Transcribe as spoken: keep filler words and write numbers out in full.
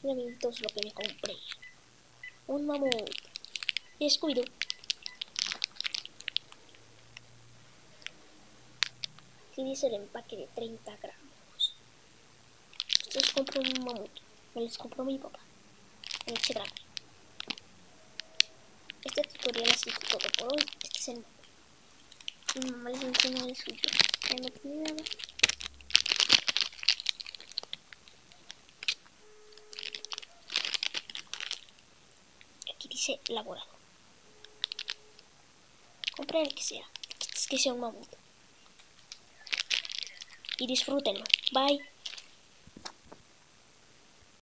Mira amiguitos lo que me compré. Un mamut. Y Scooby-Doo. Aquí dice el empaque de treinta gramos. Estos compré un mamut. Me los compró mi papá. En leche grande. Este tutorial ha sido todo por hoy. Este es el mamut. Mi mamá les enseña el suyo. Ya no tiene nada. Aquí dice elaborado. Compren el que sea. Es que sea un mamut. Y disfrútenlo. Bye.